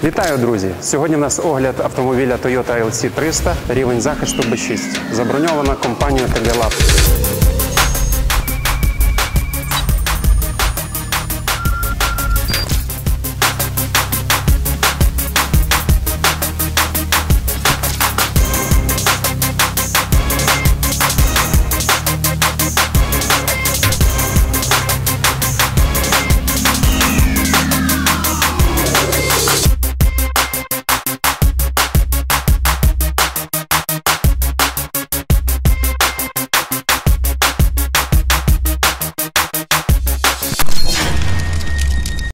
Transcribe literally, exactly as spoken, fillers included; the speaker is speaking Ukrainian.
Вітаю, друзі! Сьогодні в нас огляд автомобіля Toyota ел сі триста, рівень захисту Б шість. Заброньована компанією Telelab.